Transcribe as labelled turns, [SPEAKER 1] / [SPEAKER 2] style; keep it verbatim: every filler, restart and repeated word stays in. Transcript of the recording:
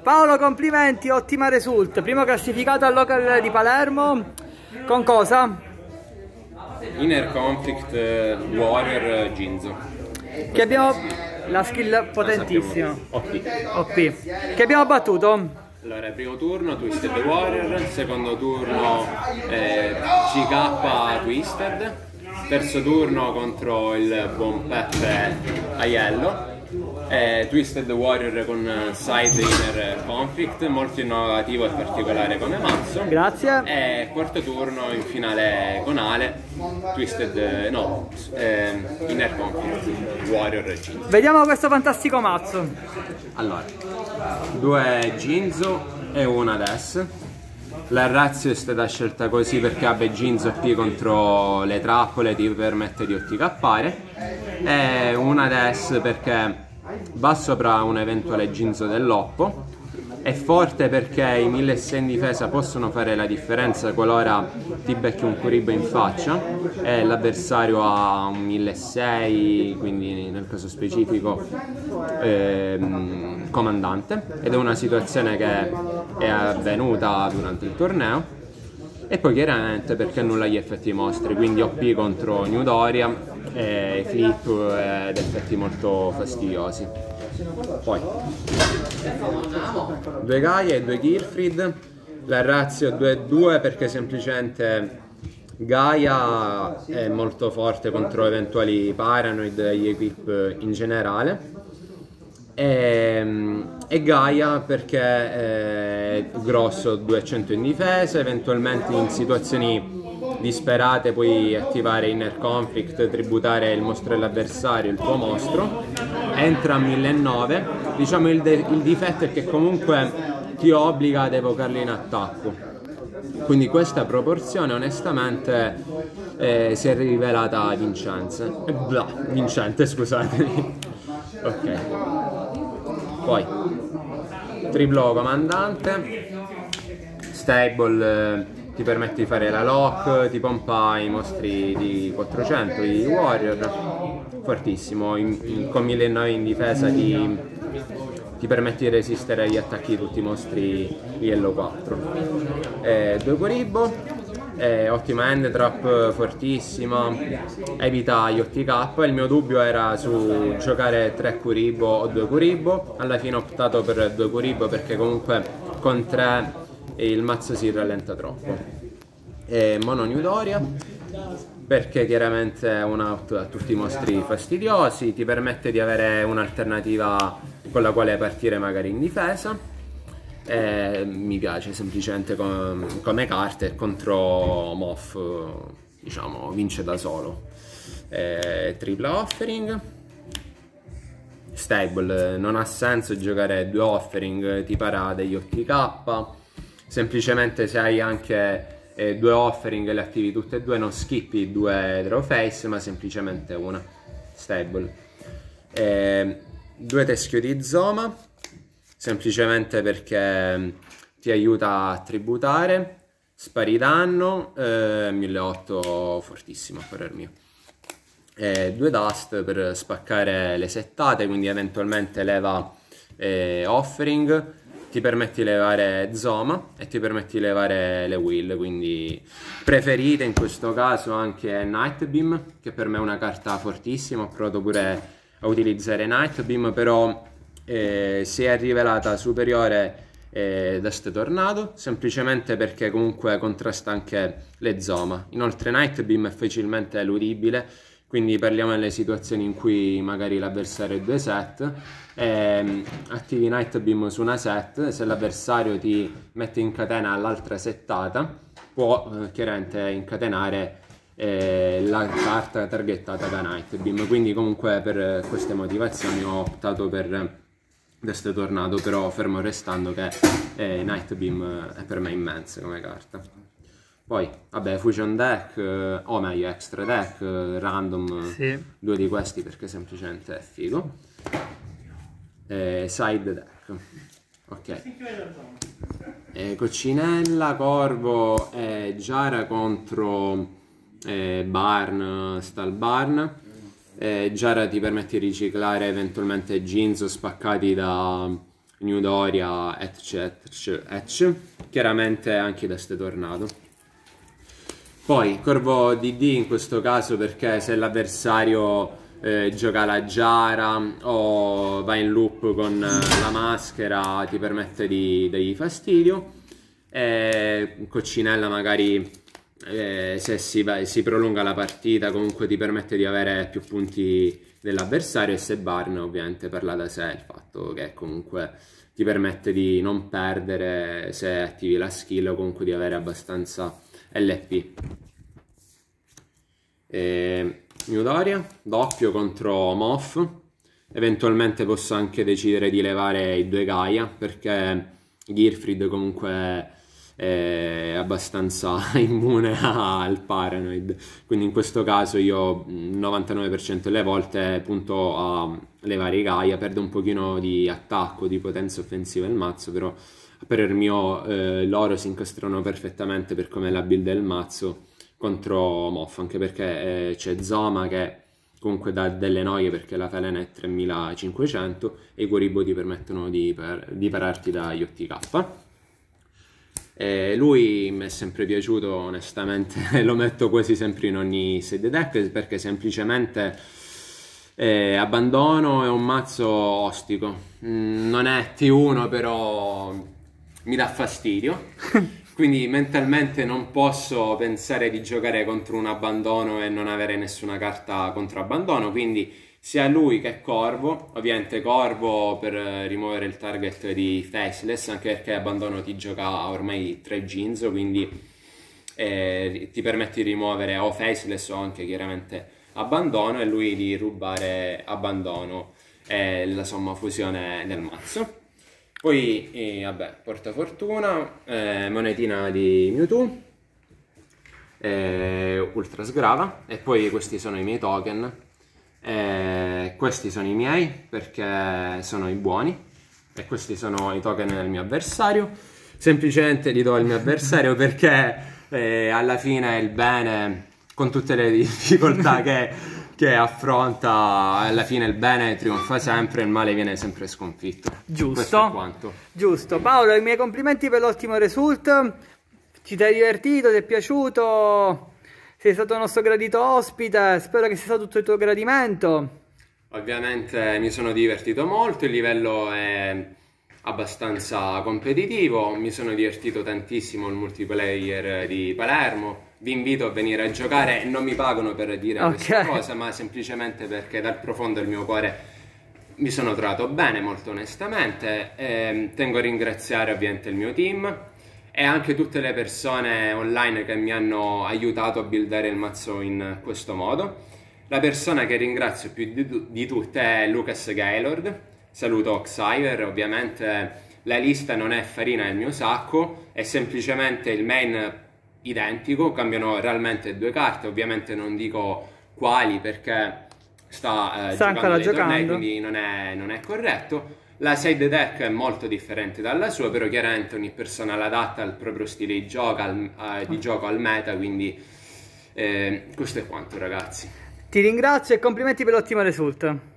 [SPEAKER 1] Paolo, complimenti, ottima result. Primo classificato al local di Palermo. Con cosa?
[SPEAKER 2] Inner Conflict Warrior Ginzo.
[SPEAKER 1] Che abbiamo... La skill potentissima.
[SPEAKER 2] O P.
[SPEAKER 1] O P. Che abbiamo battuto?
[SPEAKER 2] Allora, primo turno Twisted Warrior, secondo turno eh, C K Twisted, terzo turno contro il buon Peppe Aiello, eh, Twisted Warrior con Side Inner Conflict, molto innovativo e particolare come mazzo.
[SPEAKER 1] Grazie.
[SPEAKER 2] E quarto turno in finale con Ale, Twisted, no, eh, Inner Conflict Warrior Ginzo.
[SPEAKER 1] Vediamo questo fantastico mazzo.
[SPEAKER 2] Allora, due Ginzo e una Des. La razio è stata scelta così perché abbia Ginzo P contro le trappole, ti permette di O T K-are, e una Des perché va sopra un eventuale Ginzo dell'Oppo. È forte perché i mille sei in difesa possono fare la differenza qualora ti becchi un Kuribo in faccia e l'avversario ha un mille sei, quindi nel caso specifico ehm, comandante, ed è una situazione che è avvenuta durante il torneo. E poi chiaramente perché annulla gli effetti mostri, quindi O P contro New Doria, e flip ed effetti molto fastidiosi. Poi due Gaia e due Gearfried. La razio due due perché semplicemente Gaia è molto forte contro eventuali Paranoid e gli equip in generale, e, e Gaia perché è grosso duecento in difesa, eventualmente in situazioni disperate puoi attivare Inner Conflict, tributare il mostro dell'avversario, il tuo mostro, entra a mille nove. Diciamo il, il difetto è che comunque ti obbliga ad evocarli in attacco, quindi questa proporzione onestamente eh, si è rivelata vincente. Eh, blah, vincente, scusatemi. Ok, poi triplo comandante, stable, eh, ti permette di fare la lock, ti pompa i mostri di quattrocento, i warrior, fortissimo, in, in, con mille nove in difesa ti, ti permette di resistere agli attacchi di tutti i mostri livello quattro. Eh, due Kuribo, eh, ottima end trap, fortissima, evita gli O T K. Il mio dubbio era su giocare tre Kuribo o due Kuribo, alla fine ho optato per due Kuribo perché comunque con tre il mazzo si rallenta troppo. E Mono New Doria perché chiaramente è un out a tutti i mostri fastidiosi, ti permette di avere un'alternativa con la quale partire magari in difesa. E mi piace semplicemente com come carte, contro Moff diciamo vince da solo. E tripla offering. Stable, non ha senso giocare due offering, ti para degli O T K. Semplicemente se hai anche eh, due offering e le attivi tutte e due, non skippi due draw face ma semplicemente una. Stable. Eh, due teschio di Zoma, semplicemente perché ti aiuta a tributare, spari danno, eh, mille ottocento fortissimo a parer mio. Eh, due Dust per spaccare le settate, quindi eventualmente leva eh, offering, ti permetti di levare Zoma e ti permetti di levare le Will, quindi preferite in questo caso anche Night Beam, che per me è una carta fortissima. Ho provato pure a utilizzare Night Beam, però eh, si è rivelata superiore eh, Dust Tornado, semplicemente perché comunque contrasta anche le Zoma. Inoltre Night Beam è facilmente eludibile, quindi parliamo delle situazioni in cui magari l'avversario è due set, e attivi Night Beam su una set, se l'avversario ti mette in catena l'altra settata, può eh, chiaramente incatenare eh, la carta targettata da Night Beam. Quindi comunque per queste motivazioni ho optato per Dust Tornado, però fermo restando che eh, Night Beam è per me immensa come carta. Poi, vabbè, Fusion Deck, eh, o meglio Extra Deck, eh, random, sì. Due di questi perché semplicemente è figo. Eh, side Deck, ok. Eh, Coccinella, Corvo e Giara contro eh, Barn, Stal Barn. Eh, Giara ti permette di riciclare eventualmente Ginzo spaccati da New Doria, etc, etc. Chiaramente anche da ste tornato. Poi Corvo D D in questo caso perché se l'avversario eh, gioca la giara o va in loop con la maschera ti permette di dargli fastidio. E Coccinella magari eh, se si, va, si prolunga la partita comunque ti permette di avere più punti dell'avversario, e se Barn ovviamente parla da sé il fatto che comunque ti permette di non perdere se attivi la skill o comunque di avere abbastanza L P. E New Doria, doppio contro Moff. Eventualmente posso anche decidere di levare i due Gaia perché Gearfried comunque è abbastanza immune al Paranoid, quindi in questo caso io novantanove per cento delle volte punto a levare i Gaia. Perde un pochino di attacco, di potenza offensiva il mazzo, però per il mio eh, loro si incastrano perfettamente per come è la build del mazzo contro Moff, anche perché eh, c'è Zoma che comunque dà delle noie perché la Felena è tremilacinquecento e i Kuribo ti permettono di, per, di pararti dagli O T K. E lui mi è sempre piaciuto, onestamente lo metto quasi sempre in ogni side deck perché semplicemente eh, abbandono è un mazzo ostico, mm, non è T uno però mi dà fastidio. Quindi mentalmente non posso pensare di giocare contro un abbandono e non avere nessuna carta contro abbandono, quindi sia lui che Corvo, ovviamente Corvo per rimuovere il target di Faceless, anche perché abbandono ti gioca ormai tre Ginzo, quindi eh, ti permette di rimuovere o Faceless o anche chiaramente abbandono, e lui di rubare abbandono e la somma fusione del mazzo. Poi, eh, vabbè, portafortuna, eh, monetina di Mewtwo, eh, ultra sgrava, e poi questi sono i miei token, eh, questi sono i miei perché sono i buoni, e questi sono i token del mio avversario. Semplicemente li do al mio avversario perché eh, alla fine il bene, con tutte le difficoltà che... che affronta, alla fine il bene trionfa sempre, il male viene sempre sconfitto.
[SPEAKER 1] Giusto.
[SPEAKER 2] Questo è quanto.
[SPEAKER 1] Giusto. Paolo, i miei complimenti per l'ottimo result. Ci sei divertito, ti è piaciuto? Sei stato il nostro gradito ospite, spero che sia stato tutto il tuo gradimento.
[SPEAKER 2] Ovviamente mi sono divertito molto, il livello è abbastanza competitivo, mi sono divertito tantissimo il multiplayer di Palermo. Vi invito a venire a giocare, non mi pagano per dire okay. questa cosa, ma semplicemente perché dal profondo del mio cuore mi sono trovato bene, molto onestamente. E tengo a ringraziare ovviamente il mio team e anche tutte le persone online che mi hanno aiutato a buildare il mazzo in questo modo. La persona che ringrazio più di, di tutte è Lucas Gaylord. Saluto Xiver, ovviamente la lista non è farina nel mio sacco, è semplicemente il main identico, cambiano realmente due carte, ovviamente non dico quali perché sta, eh, sta giocando dei tornei, quindi non è, non è corretto. La side deck è molto differente dalla sua, però chiaramente ogni persona l'adatta al proprio stile di gioco, al, eh, di gioco, al meta, quindi eh, questo è quanto, ragazzi.
[SPEAKER 1] Ti ringrazio e complimenti per l'ottimo result.